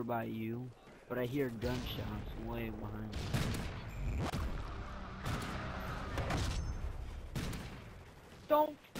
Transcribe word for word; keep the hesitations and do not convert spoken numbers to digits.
by you, but I hear gunshots way behind me. Don't